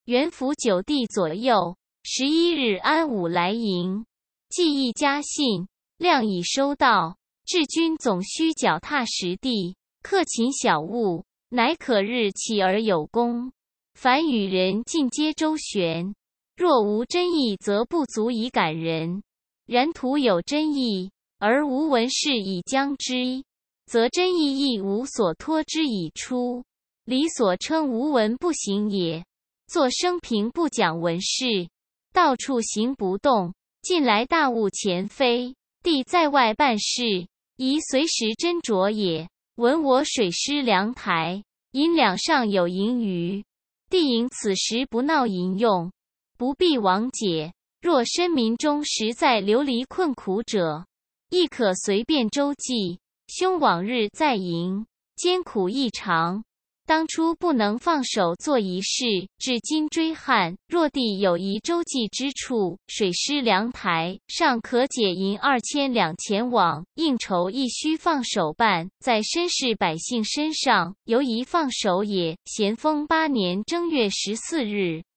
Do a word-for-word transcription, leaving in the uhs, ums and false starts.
元符九帝左右，十一日安武来迎。既议家信，量已收到。治军总须脚踏实地，克勤小务，乃可日起而有功。凡与人尽皆周旋，若无真意，则不足以感人。然徒有真意，而无文事以将之，则真意亦无所托之以出。理所称无文不行也。作生平不讲文事，到处行不动，近来大务前非，帝在外办事，宜随时斟酌也。闻我水师粮台，银两上有盈余，帝营此时不闹淫用，不必枉解。若身民中实在流离困苦者，亦可随便周济。兄往日在营，艰苦异常，当初不能放手做一事，至今追憾。若帝有宜周济之处，水师粮台尚可解银二千两前往，应酬亦须放手办，在绅士百姓身上，犹宜放手也。咸丰八年正月十四日。